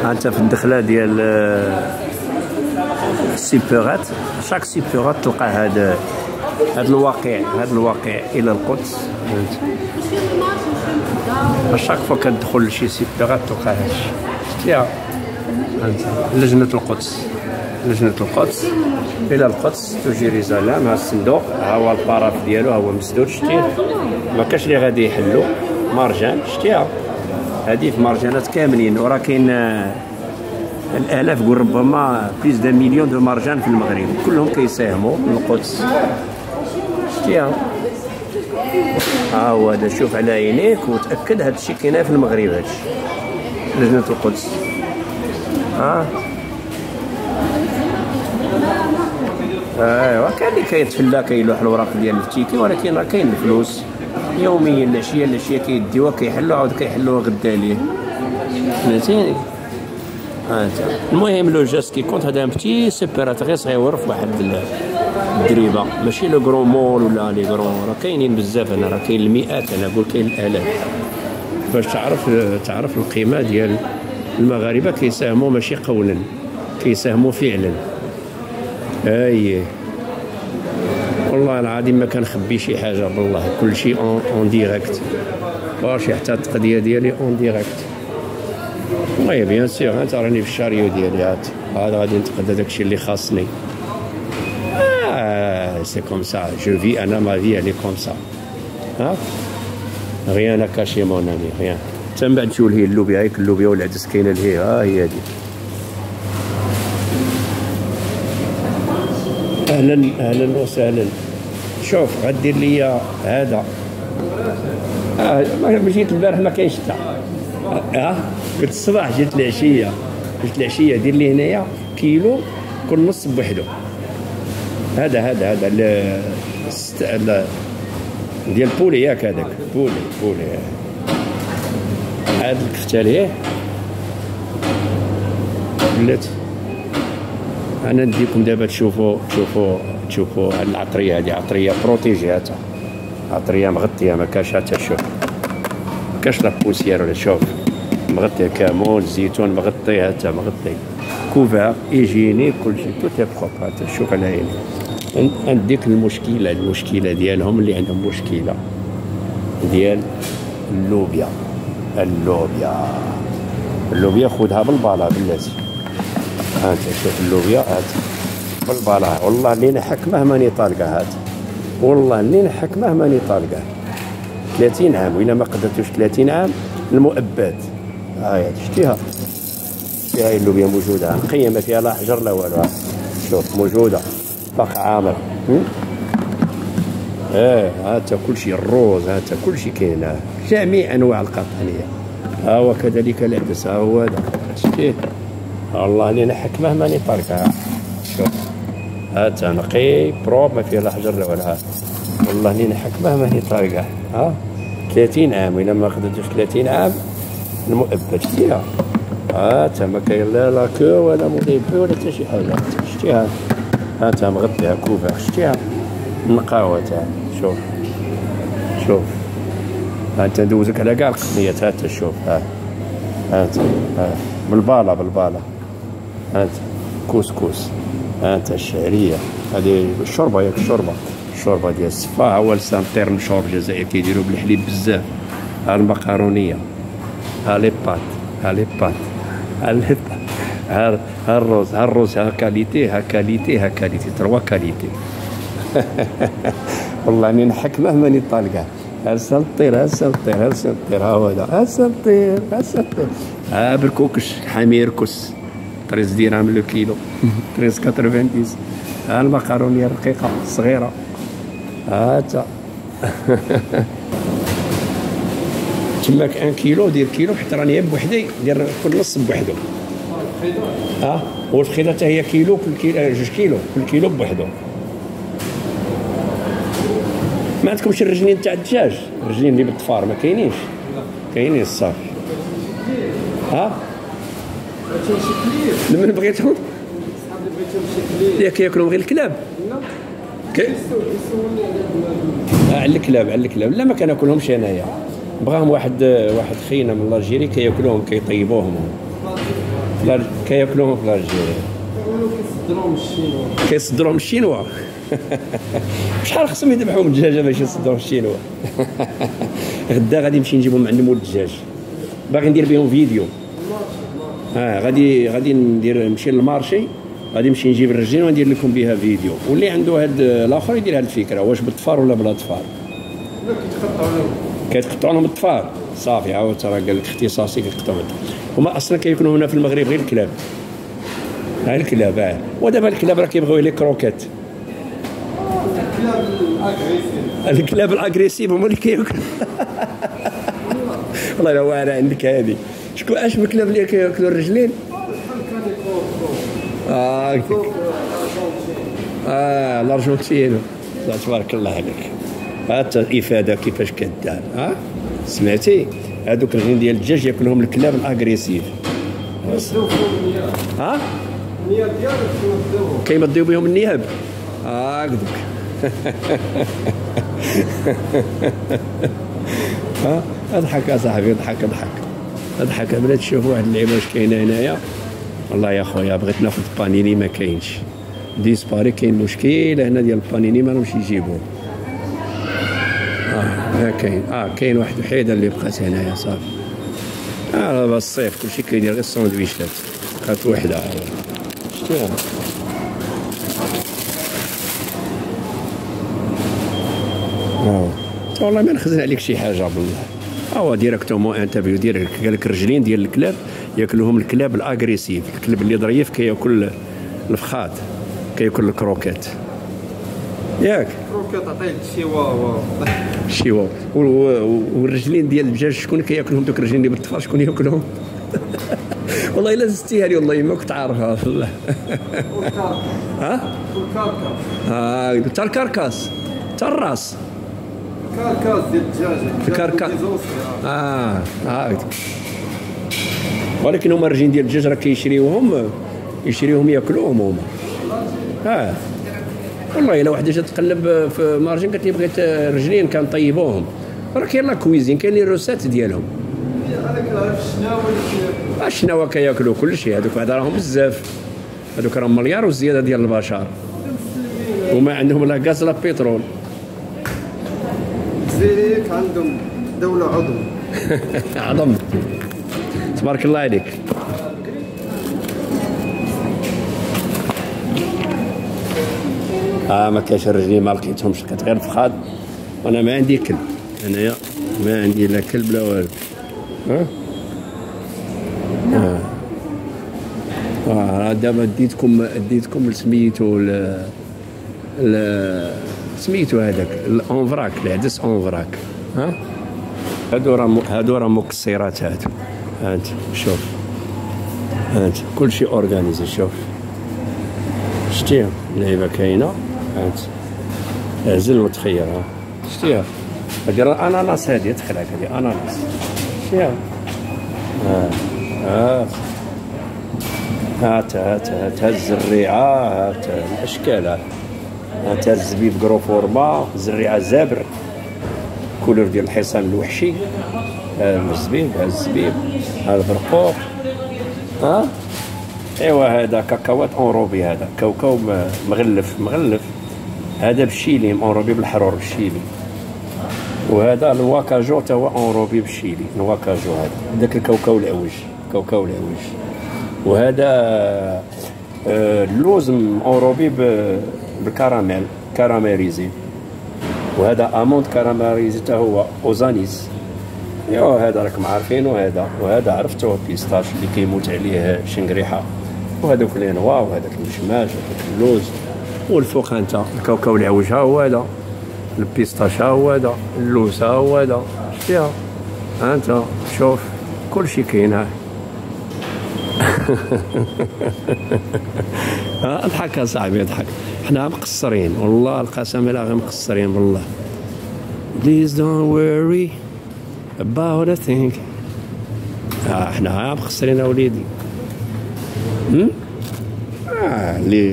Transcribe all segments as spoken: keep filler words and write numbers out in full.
انت في الدخله ديال السيبورات، شاك سيبورات تلقى هذا هذا الواقع هذا الواقع الى القدس. اشاك فوا كتدخل لشي سيبورات تلقى هادشي. شتيها لجنه القدس، لجنه القدس الى القدس تو جيريزاليم. ها الصندوق، ها هو الباراف ديالو، ها هو مسدود. شتيه ما كاش اللي غادي يحلو مرجان. شتيها هذه في مرجانات كاملين، وراه كاين الالاف قول ربما بليس دان مليون دو مرجان في المغرب، كلهم كيساهموا من القدس. شتيها ها هو هذا، شوف على عينيك وتاكد هذا الشيء كاين في المغرب. هذا الشيء لجنه القدس. ها ايوا كاين اللي كيتفلى كيلوح الوراق ديال الفتيكي، ولكن راه كاين الفلوس يوميا. العشيه العشيه كيديوها كيحلوا، عاود كيحلوها غدا ليه. فهمتيني؟ ها المهم لو جاست كي كونت هذا بتي سيبيرات غير صغيور في واحد الدريبه، ماشي لو كرون مول ولا لي كرون. راه كاينين بزاف هنا، راه كاين المئات، انا نقول كاين الالاف، باش تعرف تعرف القيمه ديال المغاربه. كيساهموا ماشي قولا، كيساهموا فعلا. اي والله العظيم ما كنخبي شي حاجه، بالله كل شيء اون ديريكت. واش حتى التقضيه ديالي اون ديريكت. وي بيان سور، انت راني في الشاريو ديالي، هات هذا غادي نتقضى داكشي اللي خاصني. اه سي كوم سا جو في، انا ما في الي كوم سا. ها غيان كاشي مون امي غيان. حتى من بعد نشوف لهي اللوبيا، هيك اللوبيا والعدس كاينه لهي. ها هي هادي. اهلا اهلا وسهلا. شوف غدير ليا هذا. اه ما جيت البارح ما كاينش حتى. اه قلت الصباح، جيت العشيه، جيت العشيه دير لي هنايا كيلو كل نص بوحدو. هذا هذا هذا ال ديال بولي، ياك هذاك بولي بولي. هاد الكفته ليه ولات. انا نديكم دابا تشوفوا تشوفوا تشوفوا هاد العطريه، هذه عطريه بروتيجي، هاتها عطريه مغطيه، ما كاش حتى شوف ما كاش لا بوسيير ولا. شوف مغطيه كامون، الزيتون مغطي، هاتها مغطي كوفار ايجيني، كلشي تو تي بروب. هاتها شوف على عيني. نديك المشكله المشكله ديالهم اللي عندهم مشكله ديال اللوبيا. اللوبيا اللوبيا خذها بالبالا بلاتي. هانت شوف اللوبيا، هات بالبالا. والله اللي نحك مهما طالقه، هات والله اللي نحك مهما طالقه. ثلاثين عام وإلا ما قدرتوش ثلاثين عام المؤبد. هاي شتيها، شتيها اللوبيا موجوده نقيه، ما فيها لا حجر لا والو. شوف موجوده باقا عامر. اه هاتا كلشي الروز، هاتا كلشي كاين، جميع انواع القطنيه. ها هو كذلك العدس، ها هو هذا شتيه. والله اللي نحك مهما طالقه. شوف هاتا نقي بروب، ما فيها لا حجر لا والو. والله اللي نحك مهما طالقه. ها ثلاثين عام وإلا ما خدتوش ثلاثين عام المؤبد. شتيها هاتا ما كاين لا لا كو ولا مضيب ولا حتى شي حاجه. شتيها هاتا مغطيها كوفر. شتيها النقاوه تاع. شوف شوف هانت ندوزك على كاع القطنيات. هاتا شوف، ها هانت ها بالبالا بالبالا. هانت كوسكوس، هانت الشعريه، هذه الشوربه، ياك الشوربه الشوربه ديال الصفا. ها هو السانتير مشهور في الجزائر كيديروا بالحليب بزاف. ها المقارونيه، ها لي بات، ها لي بات، ها لي بات، ها ها الروز، ها الروز، ها كاليتي، ها كاليتي، ها كاليتي، تروا كاليتي. والله اني نحك مهما طالقه. هسا الطير، هسا الطير، هسا الطير، ها هو هذا، هسا الطير، هسا الطير. ها بركوكش حميركس ثلاثة درهم لو كيلو، ثلاثة وثمانين. ها المقارونيه الرقيقه الصغيره، هاتا. تماك ان كيلو دير كيلو، حتى راني بوحدي دير كل نص بوحدو. ها والفخيده حتى هي كيلو، كل كيلو جوج كيلو، كل كيلو بوحدو. ما عندكمش الرجلين تاع الدجاج؟ الرجلين اللي بالطفار ما كاينينش؟ كاينين الصافي. ها لمن بغيتهم ياك ياكلوا غير الكلاب. كي على الكلاب، على الكلاب. لا ما كناكلهمش انايا، بغاهم واحد واحد خينا من الجيري كياكلوهم كيطيبوهم. فلاج... كياكلوهم في الجزائر. كيصدروهم الشينوا. كيصدروهم الشينوا. شحال خصهم يذبحوا من الدجاجه باش يصدروهم الشينوا؟ غدا غادي نمشي نجيبهم عند مول الدجاج، باغي ندير بهم فيديو. اه غادي غادي ندير نمشي للمارشي، غادي نمشي نجيب الرجين وندير لكم بها فيديو، واللي عنده هاد الاخر يدير هاد الفكره، واش بالطفار ولا بلا طفار. لا كيتقطعوا لهم كيتقطعوا لهم الطفار صافي. عاود ترى قال لك اختصاصي كيتقطعوا هما اصلا كيكونوا هنا في المغرب غير الكلاب. ها الكلاب اه ودابا الكلاب راه كيبغيو لي كروكيت. الكلاب الاغريسيف الكلاب الاغريسيف هما اللي كياكلوا. والله الا واعره عندك هذه. شكون اش من الكلاب اللي كياكلوا الرجلين؟ اه اه الارجنتين. تبارك الله عليك. هات الافاده كيفاش كدار. ها سمعتي هذوك الرجلين ديال الدجاج ياكلهم الكلاب الاغريسيف. ها النياب ديالك كيمدوهم كيمديو بهم النياب. اه هكذاك. ها اضحك يا صاحبي اضحك اضحك اضحك. بلاتي تشوفوا واحد اللعيبه واش كاينه هنايا. والله يا خويا بغيت ناخذ بانيني ما كاينش، ديسباري. كاين مشكل هنا ديال البانيني ما راهمش يجيبوه. اه ما كاين. اه كاين واحد وحيده اللي بقات هنايا صافي. اه دابا الصيف كلشي كيدير غير الساندويشات. بقات وحده شتيها. اه والله ما نخزن عليك شي حاجه بالله. هو ديريكتومون انترفيو دير قال لك الرجلين ديال الكلاب ياكلوهم الكلاب الاغريسيف. الكلب اللي ظريف كياكل الفخاد، كياكل الكروكيت ياك. كروكيت عطيه الشيواوا. الشيواوا. والرجلين ديال الدجاج شكون كياكلهم؟ دوك الرجلين اللي بالطفار شكون ياكلهم؟ والله الا زدتيها لي والله ما كنت عارفها والله. ها؟ والكركر. اه حتى الكركاس حتى الراس. كركاس ديال الدجاج. الكركاس. اه اه ولكن هما الرجلين ديال الدجاج راه كيشريوهم يشريوهم ياكلوهم هما. اه والله الا وحده جات تقلب في مارجين قالت لي بغيت رجلين كنطيبوهم. راه كاين لا كويزين كاين لي روسات ديالهم. انا كنعرف الشناوه اللي الشناوه كياكلوا كلشي. هذوك بعدا راهم بزاف، هذوك راهم مليار وزياده ديال البشر وما عندهم لا غاز لا بترول. زيريك عندهم دوله عضو. عظم تبارك الله عليك. اه ما كاينش الرجلين ما لقيتهمش، كانت غير فخاد. وانا ما عندي كلب انايا، ما عندي لا كلب لا والو. ها اه اه دابا ديتكم ديتكم سميتو ل سميتو هذاك الاونفراك، العدس اونفراك. ها هادو راه هادو راه مكسرات. هادو هانت شوف هانت كلشي اورغانيزي. شوف شتيها اللعيبه كاينه. هانت عزل متخير. ها شتيها هادي راه اناناس. هادي تخلعك هادي اناناس. شتيها ها ها هات هات هات هات الزريعه. هات الاشكال. هات الزبيب كرو فورما، زريعه زابر كولور ديال الحصان الوحشي. هذا الزبيب هذا الزبيب هذا البرقوق. ها ايوا هذا كاكاوات اونروبي. هذا كاوكاو مغلف مغلف. هذا بالشيلي اونروبي بالحرور بالشيلي. وهذا الواكاجو تا هو اونروبي بالشيلي. الواكاجو هذا داك الكاوكاو العوج كاوكاو العوج. وهذا آه اللوز اونروبي بالكراميل كراميليزي. وهذا اموند كراميليزي تا هو اوزانيس. ايوا هذا راكم عارفينو. هذا وهذا عرفتوه بيستاش اللي كيموت عليه شنقريحه. وهذوك لي نوا وهذاك المشماش وهذاك اللوز. والفوق انت الكاوكاو العوج ها هو هذا، البيستاش ها هو هذا، اللوز ها هو هذا. شتيها انت شوف كلشي كاين. ها ها اضحك يا صاحبي اضحك. حنا مقصرين والله القسم بالله غير مقصرين بالله. Please don't worry about a thing. اه حنا مقصرين اوليدي. هم اه لي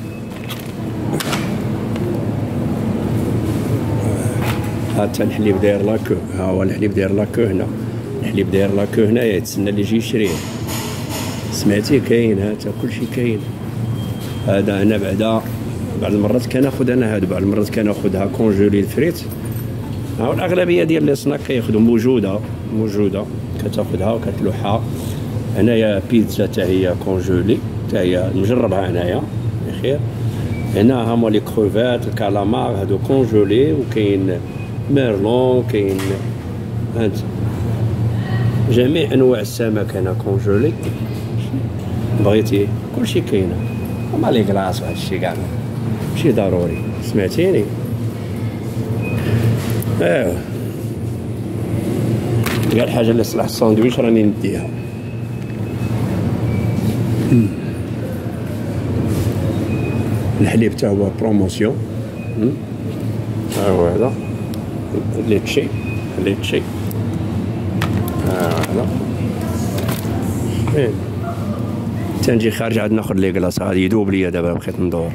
هات الحليب داير لاكو. ها هو الحليب داير لاكو هنا. الحليب داير لاكو هنايا يتسنى اللي يجي يشريه. سمعتي كاين هذا كلشي كاين. هذا انا بعدا بعض المرات كناخذ انا هادو، بعض المرات كناخذها كونجولي الفريت. ها الاغلبيه ديال لي سناك كياخذوا موجوده موجوده كتاخذها وكتلوحها. هنايا بيتزا حتى هي كونجولي حتى هي نجربها انايا بخير. هنا هما لي كروفات الكالامار هادو كونجولي، وكاين ميرلون كاين هانت جميع انواع السمك هنا كونجولي. بغيتي كلشي كاين، هما لي كلاص وهاد الشيء كاع ماشي ضروري. سمعتيني؟ ايوا كاع الحاجه اللي صلاح الساندويتش راني نديها. الحليب تا هو بروموسيون. ها هو هذا ليتشي ليتشي. ها هذا فين تنجي خارج عاد ناخذ لي كلاص. هادي يذوب ليا دابا بقيت ندور.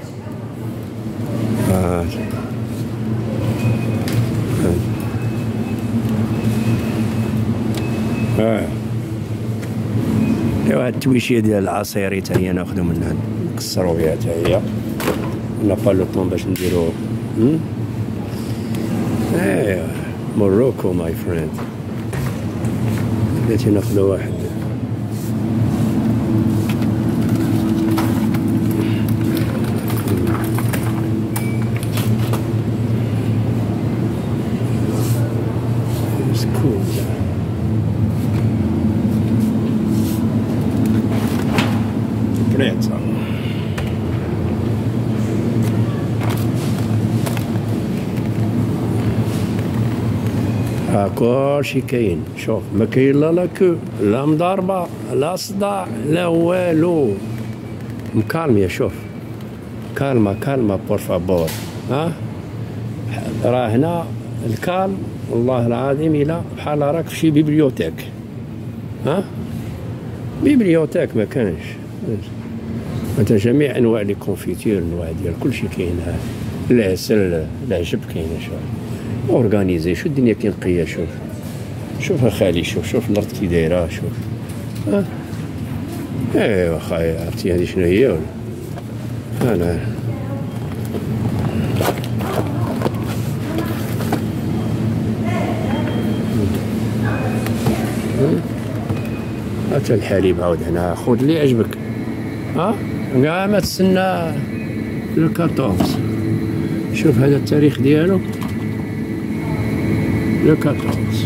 ها ها ايوا هاد التويشيه ديال العصيري تا هي ناخذو منها نكسرو بها تا هي. لا با لو طون باش نديرو. ايوا موروكو ماي فريند. بغيتي ناخذو واحد. ها كلشي كاين. شوف ما كاين لا لاكو لا مضاربه لا صداع لا والو. مكالمية. شوف كالما كالما بور فابور. ها راه هنا الكالم والله العظيم الا بحال راك في شي بيبليوتيك. ها بيبليوتيك ما كانش. انت جميع انواع لي كونفيتير انواع ديال كلشي كاين. ها العسل العجب كاين. شوف اورغانيزي شو الدنيا كي نقيه. شوف شوف اخالي شوف شوف الارض كي دايره. شوف ها ايوا خايا عرفتي هذه شنو هي ولا انا حتى الحليب عاود هنا خذ اللي عجبك. ها كاع ما تسنى لو أربعطاش. شوف هذا التاريخ ديالو لو أربعطاش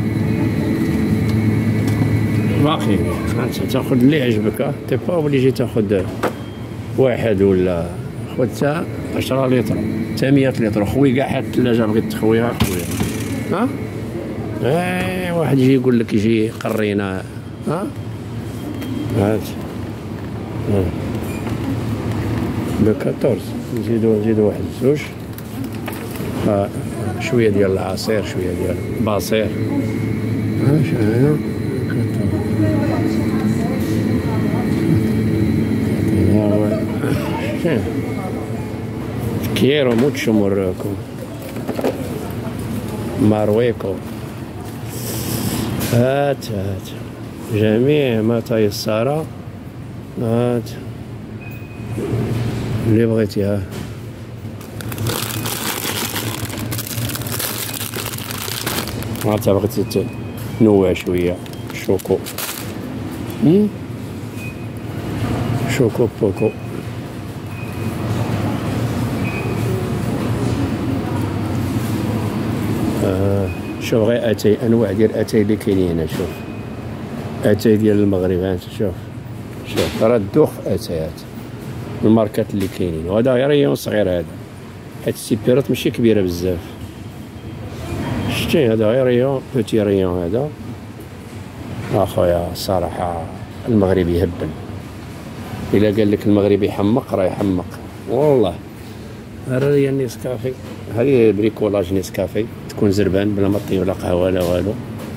باقي. انت تاخذ اللي عجبك. ها تي با اوبليجي تاخذ واحد ولا خذ تا عشرة لتر تا مية لتر. خوي كاع حتى الثلاجه بغيت تخويها خويا. ها اي واحد يجي يقول لك يجي قرينا. ها هات لو أربعطاش. نزيدو نزيدو واحد زوج. ها شويه ديال العصير شويه ديال البصير. ها شنو هنا quiero mucho Morocco مارويكو. هات هات جميع ما تيسر. هات اللي بغيتيها. عاد بغيتي تنوع شويه شوكو. شوكو بوكو. آه شوف غير اتاي انواع ديال اتاي اللي كاينين هنا. شوف اتاي ديال المغرب. هانت شوف شوف راه الدوخ اتايات الماركات اللي كاينين. وهذا غير ريون صغير هذا حيت السيبيرات ماشي كبيره بزاف. شتي هذا غير ريون بوتي ريون هذا. اخويا الصراحه المغربي يهبل. الا قال لك المغربي يحمق راه يحمق والله. هذا هي النسكافي. هذه بريكولاج نسكافي تكون زربان بلا ما طيب لا قهوه لا والو.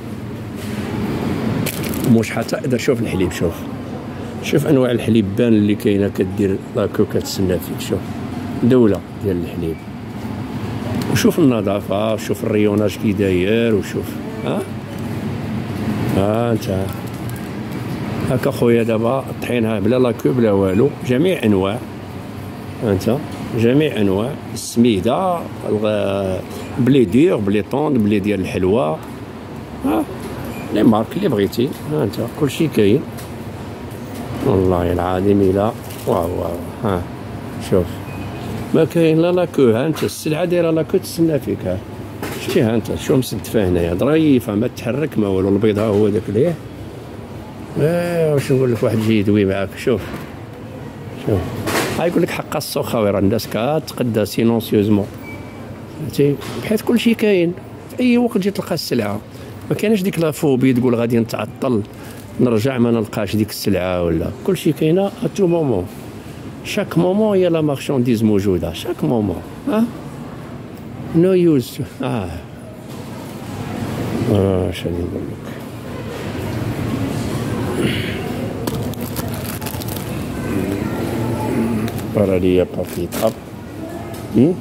مش حتى شوف الحليب. شوف شوف انواع الحليب بان اللي كاينه كدير لاكو كتسنى فيك. شوف دوله ديال الحليب. وشوف النظافه وشوف الريوناج كي داير. وشوف ها ها انت هاكا خويا دابا طحينها بلا لاكو بلا والو، جميع انواع انت، جميع انواع السميده، بلي دير بلي طوند بلي ديال الحلوى، ها لي مارك اللي بغيتي، ها انت كلشي كاين والله العظيم. الا واو واو ها شوف ما كاين لا لاكو، ها انت السلعه دايره لاكو تسنى فيك، ها شتي ها انت شو مستدفه هنايا ظريفه ما تحرك ما والو، البيض ها هو داك ليه. اه واش نقول لك، واحد يجي يدوي معاك، شوف شوف ها يقول لك حق السخاوي راه الناس كتقدا سيلونسيوزمون، فهمتي، بحيث كلشي كاين في اي وقت تجي تلقى السلعه، ما كاينش ديك لافوبي تقول غادي نتعطل نرجع ما نلقاش ديك السلعه ولا، كلشي كاينه ا تو مومون، شاك مومون هي لا مارشانديز موجوده، شاك مومون ها نو يوز. اه اه شنو نقول لك، باراليا بافيت اب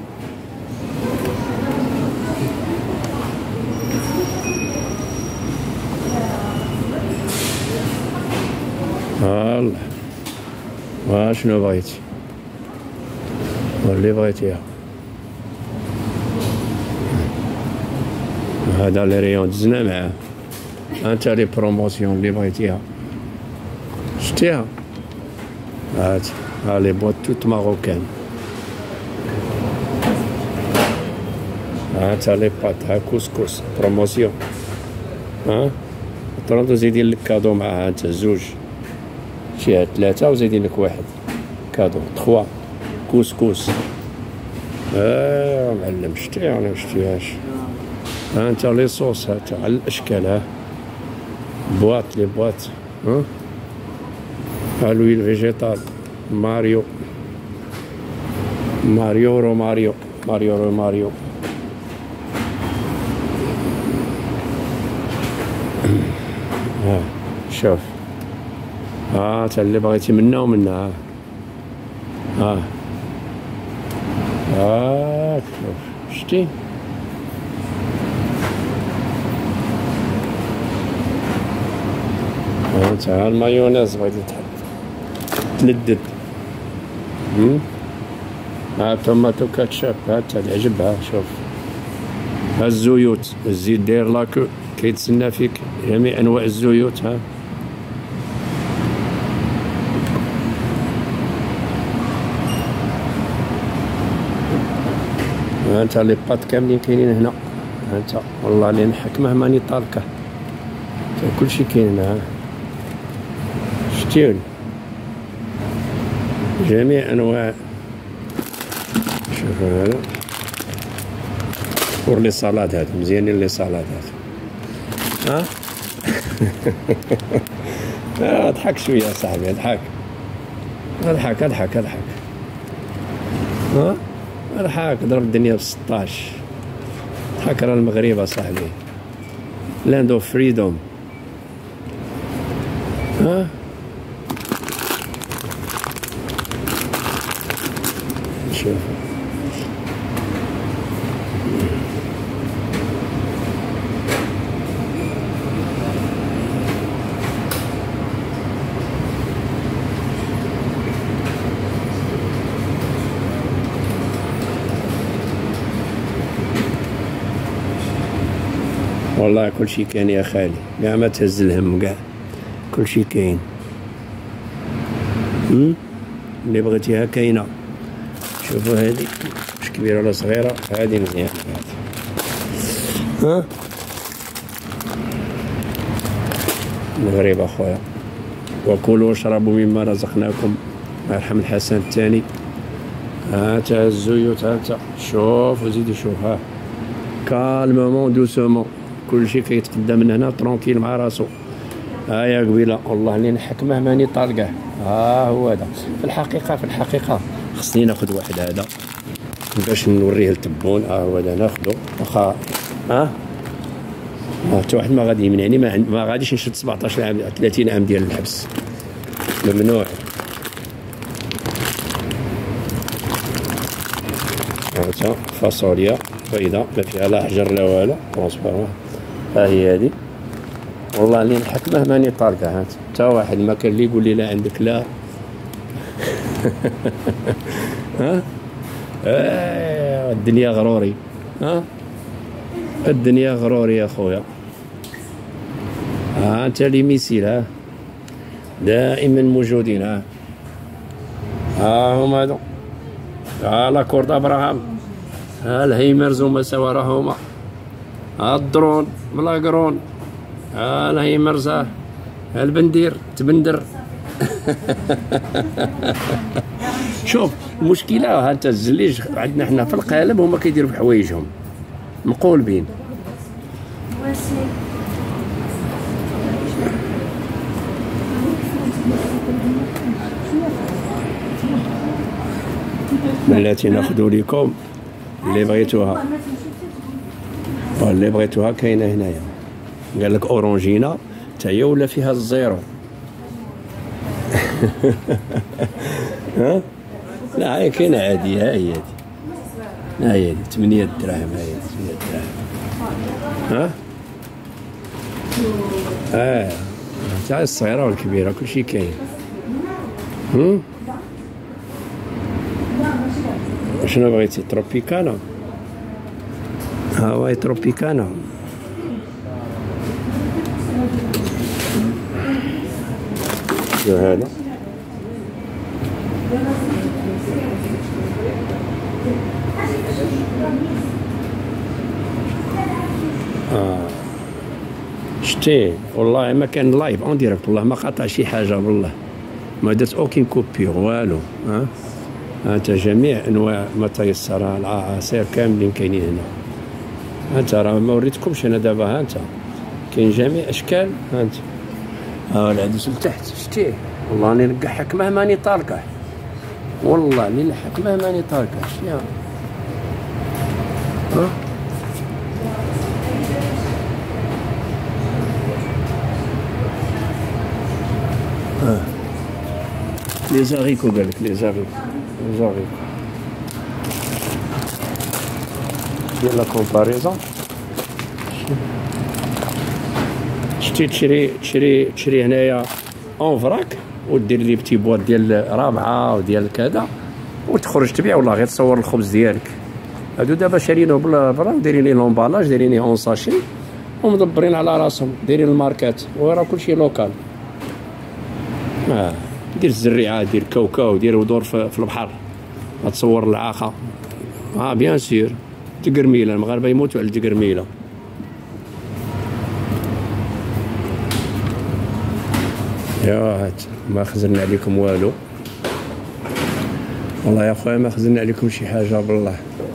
الله واشنو بغيتي واللي بغيتيها. هذا لي ريون دزنا معاه، انت لي بروموسيون اللي بغيتيها شتيها، هات ها لي بوات توت ماروكان، هات لي بات، ها كوسكوس بروموسيون، ها طرونتو زيدين لك كادو معاها انت زوج، شي ثلاثة وزيدين لك واحد كادو تخوا كوسكوس. اه معلم شتي انا مشتيهاش، ها انت لي صوص هاتا على الاشكال، ها بواط لي بواط، ها ها لويل فيجيتال ماريو ماريو رو ماريو ماريو رو ماريو ها شوف ها تا اللي بغيتي منا ومنا، ها ها شوف شتي ها انت، ها المايونيز بغيتي تلدد، ها توماتو كاتشاب، ها تا العجب، ها شوف ها الزيوت، الزيت داير لاكو كيتسنى فيك، جميع انواع الزيوت، ها ها انت لي بات كاملين كاينين هنا، ها انت والله اللي نحك مهما ني طالكه كلشي كاين، ها شتيون جميع انواع. شوف هذا بور لي صالاد، هادو مزيانين لي صالاد هادو، ها اضحك شويه صاحبي، اضحك اضحك اضحك اضحك ها اضحك، ضرب الدنيا ب ستاش، اضحك راه المغرب اصاحبي، لاند اوف فريدوم، ها شوف والله كلشي كاين يا خالي، كاع ما تهز الهم، كاع كلشي كاين، اللي بغيتيها كاينه. شوفوا هادي مش كبيره ولا صغيره، هادي مزيان، ها المغرب اخويا، وكلوا واشربوا مما رزقناكم، الله يرحم الحسن الثاني. ها تا الزيوت، ها تا شوف وزيد شوف، ها كالمومون دوسومون، كلشي كيتقدم من هنا ترونكيل مع راسو. ها يا قبيله والله اللي نحك مهما ني طالقه، ها هو هذا. في الحقيقه في الحقيقه خصني ناخذ واحد هذا باش نوريه لتبون، ها هو هذا ناخذو، واخا ها حتى واحد ما غادي يمنعني، ما, ما غاديش نشد سبعطاش عام ثلاثين عام ديال الحبس، ممنوع. هاتا فاصوليا بيضاء ما فيها لا حجر لا والو، ترونسبارون، ها هي هادي والله اللي نحكمه ماني طارقه. هات تا واحد ما كان اللي يقول لي لا عندك لا. ها آه الدنيا غروري. ها الدنيا غروري يا خويا. ها انت لي ميسيل ها دائما موجودين. ها ها هما هادو. ها لاكورد ابراهام. ها الهيمرز وما سوا راهما. ها الدرون بلاقرون. ها الهيمرز. ها البندير تبندر. شوف المشكله ها انت الزليج عندنا حنا في القالب هما كيديروا بحوايجهم مقولبين. التي ناخذ لكم اللي بغيتوها اللي بغيتوها كاينه هنايا. قال لك اورانجينا حتى هي ولا فيها الزيرو. ها لا هي كاينه عاديه. ها هي هادي ها هي هادي ثمانية دراهم. ها هي ثمانية دراهم. ها اه تاع الصغيره والكبيره كلشي كاين. هم شنو بغيتي؟ تروبيكانا. ها هو تروبيكانا. شنو هذا؟ آه. شتي والله ما كان لايف اون ديريكت. والله ما قطع شي حاجه والله ما درت اوكين كوبيور والو. ها انت جميع انواع ما تيسر العصير كاملين كاينين هنا. انت راه ما وريتكمش انا دابا. ها انت كاين جميع اشكال. ها انت ها العدس لتحت. شتيه والله راني نقحك مهما راني طالقه. والله راني نحك مهما راني طالقه. شنو ها ها لي زاريكو قالك لي زاريكو لي زاريكو ديال لا كومباريزون. شتي تشري تشري تشري هنايا اون فراك ودير لي بتي بواط ديال رابعه وديال كذا وتخرج تبيع. والله غير تصور الخبز ديالك. هادو دابا شارينو بالفرا ودايرين ليه لومبالاج دايرينيه اون ساشي ومدبرين على راسهم دايرين الماركات وراه كلشي لوكال. اه دير الزريعه دير كاوكاو دير ودور في, في البحر. تصور العاخه. اه بيان سير تقرميله. المغاربه يموتوا على التقرميله. يا هات ما خزرنا عليكم والو. والله يا خويا ما خزرنا عليكم شي حاجه بالله.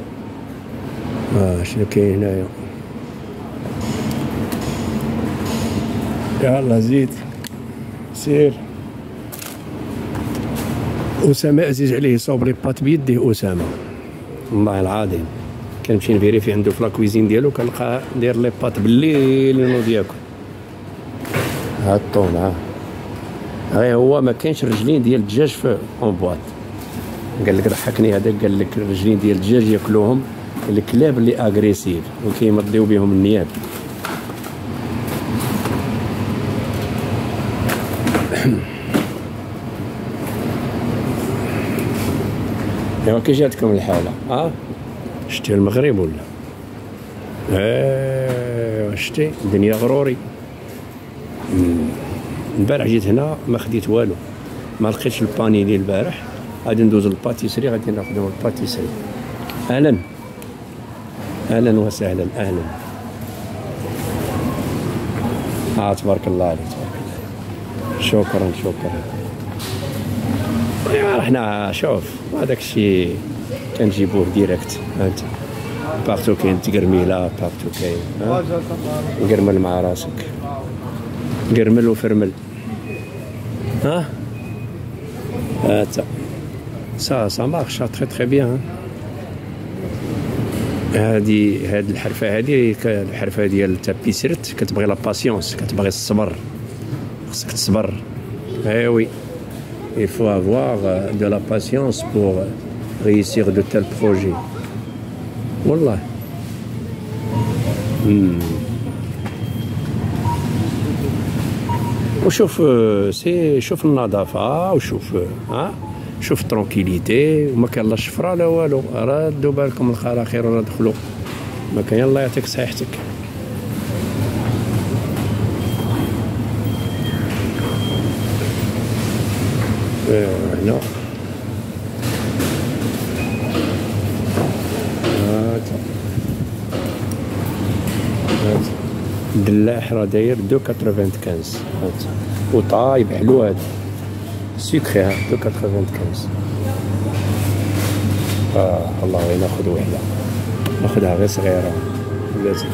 اه شنو كاين هنايا؟ يلا زيد سير. أسامة عزيز عليه يصوب لي بات بيديه. أسامة والله العظيم كنمشي نفيريفي عنده في لاكويزين ديالو كنلقاه داير لي بات بالليل ينوض ياكل. ها الطون. ها غير هو ما كاينش الرجلين ديال الدجاج في اون بواط. قال لك ضحكني هذاك قال لك الرجلين ديال الدجاج ياكلوهم الكلاب اللي اغريسيف وكيمضيو بهم النياب. ايوا كي جاتكم الحاله؟ اه شتي المغرب ولا؟ ايوا شتي الدنيا غروري. البارح جيت هنا ما خديت والو. ما لقيتش الباني ديال البارح. غادي ندوز للباتيسري غادي ناخذو الباتيسري. اهلا اهلا وسهلا اهلا. اه تبارك الله عليك تبارك الله. شكرا شكرا. ايوا حنا شوف هذاك الشيء كنجيبوه ديريكت. انت بارتو كاين تقرميله بارتو كاين. قرمل مع راسك قرمل وفرمل. ها هاتا سا سا مارش تري تري بيان. هادي هاد الحرفه هادي الحرفه ديال التابيسرت كتبغي لا باسيونس كتبغي الصبر. خصك تصبر. اي وي il faut avoir de la patience pour réussir de tels projets. والله. امم وشوف آه، سي شوف النظافه وشوف آه، ها شوف ترونكيليتي وما كان لا شفره لا والو. ردوا بالكم الخراخير ولا دخلوا ما كان. الله يعطيك صحيحتك. آه، هنا هات هات الدلاح راه داير دو كاتروفين كانز هات وطايب حلو هذا سكري ها دو كاتروفين كانز. اه الله غير ناخذ وحده ناخذها غير صغيره لازم.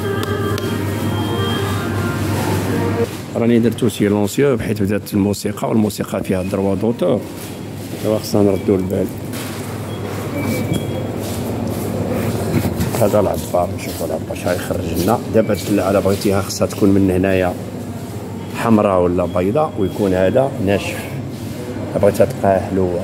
راني درتو سيلونسيو بحيث بدات الموسيقى والموسيقى فيها دروا دوتور. ايوا خصنا نردو البال. هذا العبار نشوفو العبار شحال يخرج لنا. دابا الدلعه بغيتيها خصها تكون من هنايا حمراء ولا بيضاء ويكون هذا ناشف. بغيتها تبقى حلوه.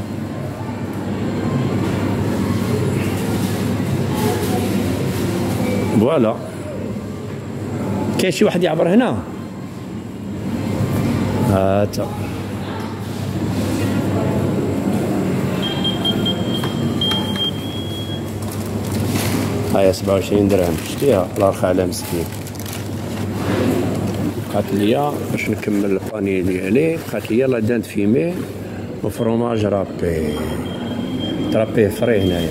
فوالا. كاين شي واحد يعبر هنا؟ هاتا هاهي سبعة وعشرين درهم شتيها. الله يرخى على مسكين. بقات ليا باش نكمل الباني ديالي بقات ليا لا دانت فيمي وفرomage رابي ترابيه فري هنايا.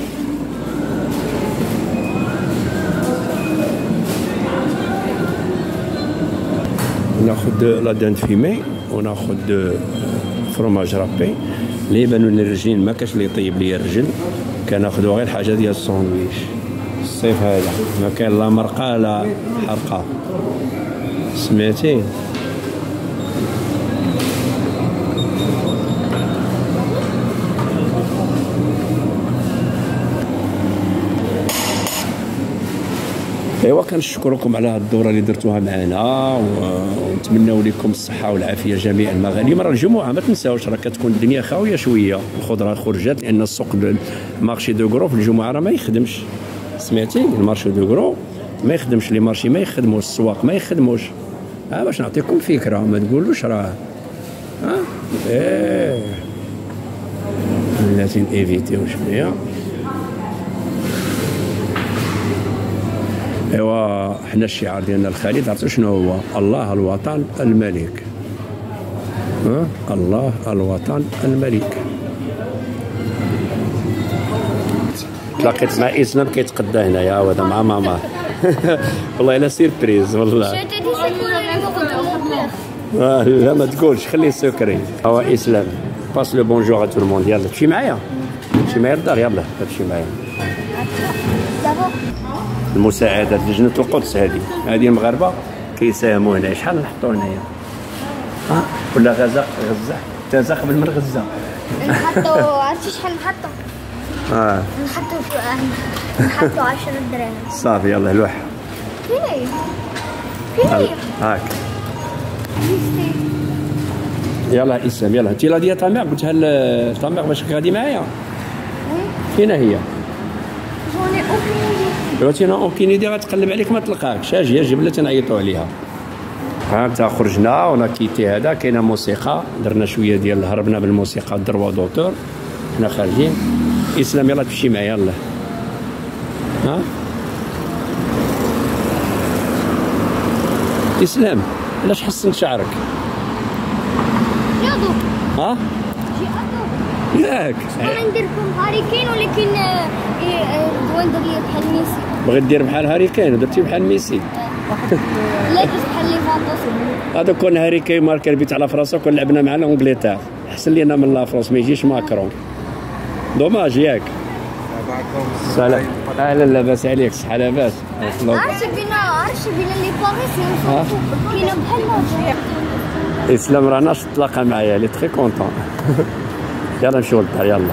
ناخذ لا دانت فيمي وناخذ فرomage رابي. اللي يبانو لي الرجلين ما كاش اللي يطيب لي الرجل كناخذو غير الحاجه ديال الساندويش. الصيف هذا ما كاين لا مرقه لا حرقه سمعتي. ايوا كنشكركم على هاد الدوره اللي درتوها معنا ونتمنوا لكم الصحه والعافيه جميع المغاربه. راه الجمعه ما تنساوش راه كتكون الدنيا خاويه شويه. الخضره خرجت لان السوق المارشي دو غرو في الجمعه راه ما يخدمش. سمعتي المارشي دو غرو ما يخدمش. لي مارشي ما يخدموش. السواق ما يخدموش. ها باش نعطيكم فكره ما تقولوش راه ها ايه لازم ايفيتيو شويه. ايوا حنا الشعار ديالنا الخالد عرفتوا شنو هو؟ الله الوطن الملك. ها الله الوطن الملك. تلاقيت مع اسلام كيتقدى هنايا وهذا مع ماما. والله الا سيربريز والله. آه لا ما تقولش خليه سكري. هو اسلام باس لو بونجور ا تو الموند. يلا تمشي معايا تمشي معايا للدار. يلا تمشي معايا. المساعدة لجنة القدس هذه هذه المغاربة كيساهموا هنا. شحال نحطوا هنايا؟ ها ولا غزة غزة تازا قبل من غزة. نحطوا عرفتي شحال نحطوا؟ اه نحطوا نحطوا عشرة دراهم. صافي يلا لوح. فين هي؟ فين هي؟ هاك يلا اسلام يلا. انت لا ديال طامع قلتها لطامع باش غادي معايا. فين هي؟ جوني اوكي دلوقتي انا اوكينيدي غتقلب عليك ما تلقاكش. اجي اجي بلا تنعيطوا عليها. هاكا خرجنا ونا كيتي هذا كاينه موسيقى درنا شويه ديال هربنا بالموسيقى دروا دوتور. حنا خارجين. اسلام يلا تمشي معايا يلا. ها اسلام علاش حسنت شعرك؟ ياضو ها جي اضو ياك انا ندير لكم هاريكين ولكن دوان ديال بحال ميسي. بغيت دير بحال هاري كين ودرتي بحال ميسي. لا درت بحال ليفاندوس. هذا كون هاري كين ماركا ربيت على فرنسا كون لعبنا مع الانجلتير احسن لينا من لا فرنسا ما يجيش ماكرون. دوماج ياك. سلام. اهلا لاباس عليك صحه لاباس. عرفتي بينا عرفتي بينا لي باريس كاينه بحال مارشي. اسلام راه ناش تلاقى معايا لي تري كونطون. يلا نمشيو للدار يلا.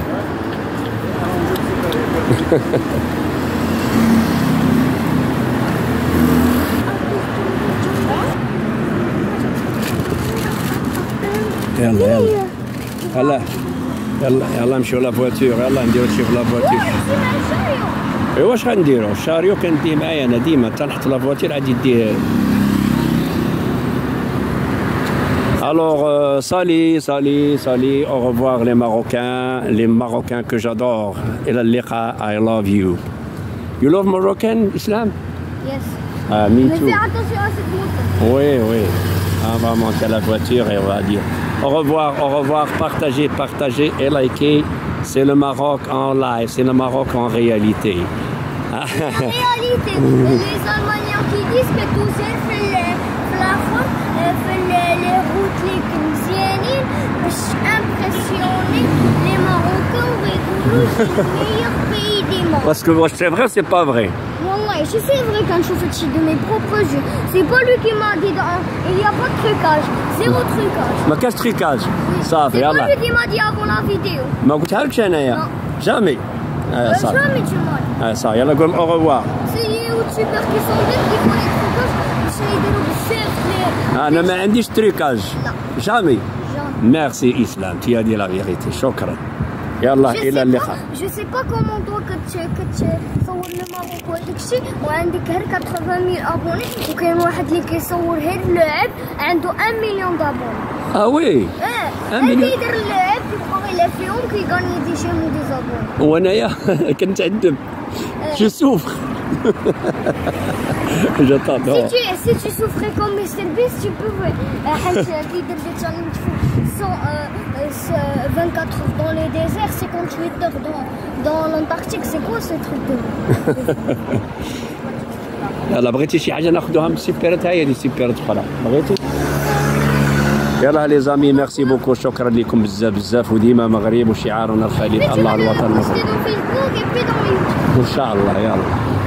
يلا يلا يلا يلا يلا نمشيو لا فواتور. يلا نديرو شي في لا فواتور. ايوا واش غنديرو؟ الشاريو كنديه معايا انا ديما حتى نحط لا فواتور عاد يديه. Alors, euh, salut, salut, salut, au revoir les Marocains, les Marocains que j'adore. إلى اللقاء, I love you. You love Moroccan, Islam? Yes. Ah, me Mais too. fais attention à cette moto. Oui, oui. On va monter à la voiture et on va dire au revoir, au revoir, partagez, partagez et likez. C'est le Maroc en live, c'est le Maroc en réalité. En réalité, les Allemands qui disent que tout seul fait le plafond, fait les routes les مزيانين باش impressionner les Marocains ويقولوا c'est le meilleur pays du monde. Parce que c'est vrai, c'est pas vrai. Wallah, je sais vrai quand je fais de mes propres yeux. C'est pas lui qui m'a dit dans... il n'y a pas de trucage, zéro trucage. ما كاش تريكاج صافي C'est pas يلا lui qui m'a dit avant la vidéo. ما قلتها لكش انايا جامي آه صافي Jamais tu m'as dit. آه صافي يلا قول au revoir. C'est les youtubeurs qui sont bêtes qui font les trucages باش يديروا بزاف les... انا ما عنديش تريكاج جامي. Jamais. ميرسي اسلام تي هادي لا فيغيتي شكرا يلا Je الى sais اللقاء. pas, je sais pas comment toi que tu que tu تصور الماروك وهداك الشيء وعندك غير ثمانين مية ابوني وكاين واحد اللي كيصور غير اللعب عنده واحد مليون دابوني. اه وي اه un million. كيدير اللعب كيبقى يلعب فيهم كيغاني دي جيم ودي زابوني. وانايا كنتعذب جو سوفر. جو Si تادور. tu, si tu souffrais comme mister Beast, tu peux حيت كيدير des challenges cent vingt-quatre heures dans les déserts, cinquante-huit heures dans, dans l'Antarctique. C'est quoi ce truc de... يلا بغيتي شي حاجه ناخذوها من السيبيرات هاي هذه سيبيرات اخرى بغيتي. يلا لي زامي ميرسي بوكو شكرا لكم بزاف بزاف وديما مغرب وشعارنا الخليل الله الوطن المغرب dans Facebook et puis dans YouTube. ان شاء الله يلا.